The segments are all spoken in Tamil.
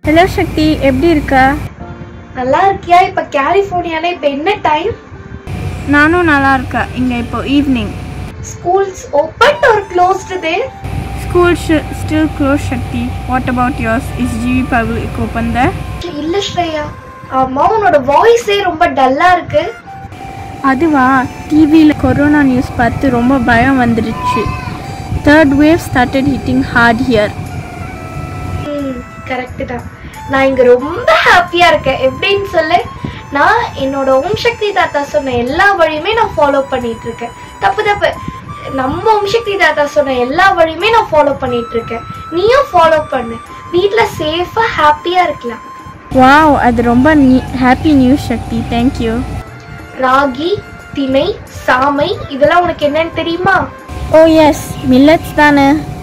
ஹலோ சக்தி, எப்படி இருக்கா? நல்லா இருக்கியா? இப்போ கலிஃபோர்னியால இப்போ என்ன டைம்? நானும் நல்லா இருக்கேன். இங்கே இப்போ evening. Schools open or closed there? School still closed, Shakti. What about yours? Is GV Public open there? இல்ல ஸ்ரேயா, அம்மா உன்னோட வாய்ஸே ரொம்ப டல்லா இருக்கு. அதுவா, டிவியில் கொரோனா நியூஸ் பார்த்து ரொம்ப பயம் வந்துடுச்சு. Third wave started hitting hard here. Correct தான். நான் இங்க ரொம்ப ஹாப்பியா இருக்கேன். எப்படின்னு சொல்லு. நான் என்னோட ஓம் சக்தி தாத்தா சொன்ன எல்லா வழியுமே நான் ஃபாலோ பண்ணிட்டு இருக்கேன். தப்பு நம்ம ஓம் சக்தி தாத்தா சொன்ன எல்லா வழியுமே நான் ஃபாலோ பண்ணிட்டு இருக்கேன். நீயும் ஃபாலோ பண்ணு. வீட்ல சேஃபா ஹாப்பியா இருக்கலாம். வாவ், அது ரொம்ப happy news Shakti. Thank you. Ragi, திணை, சாமை இதெல்லாம் உனக்கு என்னன்னு தெரியுமா? ஓ எஸ், மில்லட்ஸ் தானே?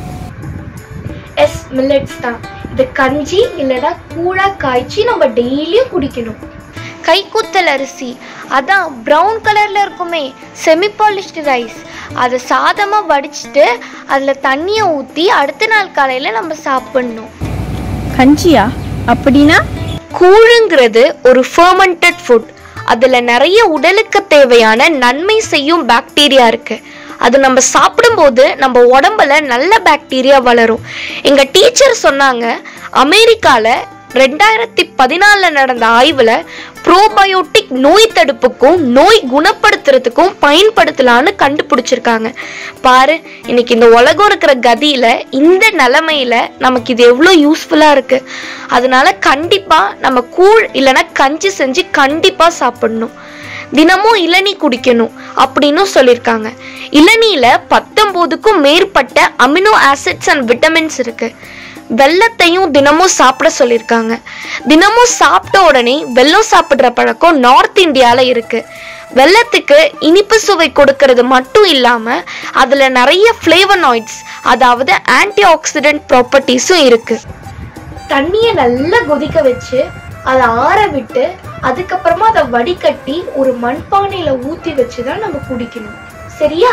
எஸ், மில்லட்ஸ் தான். இது கஞ்சி இல்லைன்னா கூழா காய்ச்சி நம்ம டெய்லியும் குடிக்கணும். கைக்குத்தல் அரிசி, அதான் ப்ரௌன் கலர்ல இருக்குமே, செமி பாலிஷ்டு ரைஸ், அதை சாதமாக வடிச்சிட்டு அதில் தண்ணியை ஊற்றி அடுத்த நாள் காலையில் நம்ம சாப்பிடணும். கஞ்சியா? அப்படின்னா? கூழுங்கிறது ஒரு ஃபெர்மெண்டட் ஃபுட். அதில் நிறைய உடலுக்கு தேவையான நன்மை செய்யும் பாக்டீரியா இருக்கு. அது நம்ம சாப்பிடும்போது நம்ம உடம்புல நல்ல பாக்டீரியா வளரும். எங்கள் டீச்சர் சொன்னாங்க, அமெரிக்காவில் 2014 நடந்த ஆய்வில் ப்ரோபயோட்டிக் நோய் தடுப்புக்கும் நோய் குணப்படுத்துறதுக்கும் பயன்படுத்தலான்னு கண்டுபிடிச்சிருக்காங்க. பாரு, இன்னைக்கு இந்த உலகம் இருக்கிற கதியில இந்த நிலைமையில நமக்கு இது எவ்வளோ யூஸ்ஃபுல்லா இருக்கு. அதனால கண்டிப்பா நம்ம கூழ் இல்லைன்னா கஞ்சி செஞ்சு கண்டிப்பா சாப்பிடணும். தினமும் இளநீ குடிக்கணும் அப்படின்னு சொல்லியிருக்காங்க. இளநீல 19க்கும் மேற்பட்ட அமினோ ஆசிட்ஸ் அண்ட் விட்டமின்ஸ் இருக்கு. வெள்ளத்தையும் தினமும் சாப்பிட சொல்லியிருக்காங்க. தினமும் சாப்பிட்ட உடனே வெல்லம் சாப்பிட்ற பழக்கம் நார்த் இந்தியால இருக்கு. வெள்ளத்துக்கு இனிப்பு சுவை கொடுக்கறது மட்டும் இல்லாம அதுல நிறைய ஃப்ளேவனாய்ட்ஸ், அதாவது ஆன்டி ஆக்சிடென்ட் ப்ராப்பர்ட்டிஸும் இருக்கு. தண்ணியை நல்லா கொதிக்க வச்சு அதை ஆற விட்டு அதுக்கப்புறமா அதை வடிகட்டி ஒரு மண்பானையில ஊத்தி வச்சுதான் நம்ம குடிக்கணும். சரியா?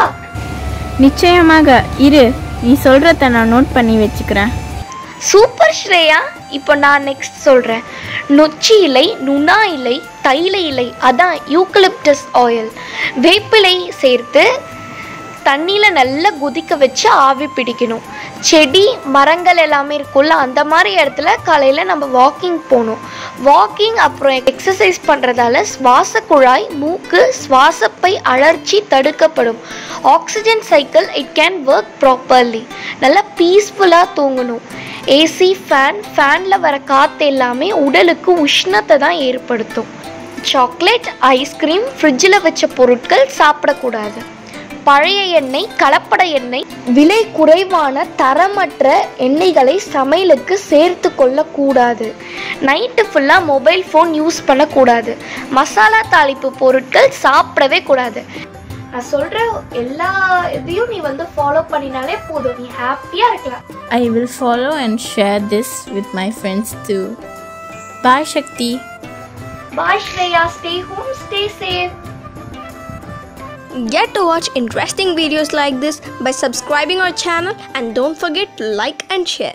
நிச்சயமாக. இரு, நீ சொல்றத நான் நோட் பண்ணி வச்சுக்கிறேன். சூப்பர் ஸ்ரேயா. இப்போ நான் நெக்ஸ்ட் சொல்கிறேன். நொச்சி இலை, நுணா இலை, தைல இலை, அதான் யூக்கலிப்டஸ் ஆயில், வேப்பிலை சேர்த்து தண்ணியில் நல்லா கொதிக்க வச்சு ஆவி பிடிக்கணும். செடி மரங்கள் எல்லாமே இருக்குல்ல, அந்த மாதிரி இடத்துல காலையில் நம்ம வாக்கிங் போகணும். வாக்கிங் அப்புறம் எக்ஸசைஸ் பண்ணுறதால சுவாச குழாய், மூக்கு, சுவாசப்பை அழற்சி தடுக்கப்படும். Oxygen cycle it can work properly. நல்லா பீஸ்ஃபுல்லாக தூங்கணும். ஏசி, ஃபேனில் வர காற்று எல்லாமே உடலுக்கு உஷ்ணத்தை தான் ஏற்படுத்தும். சாக்லேட், ஐஸ்கிரீம், ஃப்ரிட்ஜில் வச்ச பொருட்கள் சாப்பிடக்கூடாது. பழைய எண்ணெய், கலப்பட எண்ணெய், விலை குறைவான தரமற்ற எண்ணெய்களை சமையலுக்கு சேர்த்து கொள்ளக்கூடாது. நைட்டு ஃபுல்லாக மொபைல் ஃபோன் யூஸ் பண்ணக்கூடாது. மசாலா தாளிப்பு பொருட்கள் சாப்பிடவே கூடாது. நான் சொல்கிற எல்லா இதையும் நீ ஃபாலோ பண்ணினாலே போதும், நீ ஹாப்பியாக இருக்கலாம். I will follow and share this with my friends too. Bye Shakti. Bye Shreya. Stay home, stay safe. Get to watch interesting videos like this by subscribing our channel, and don't forget to like and share.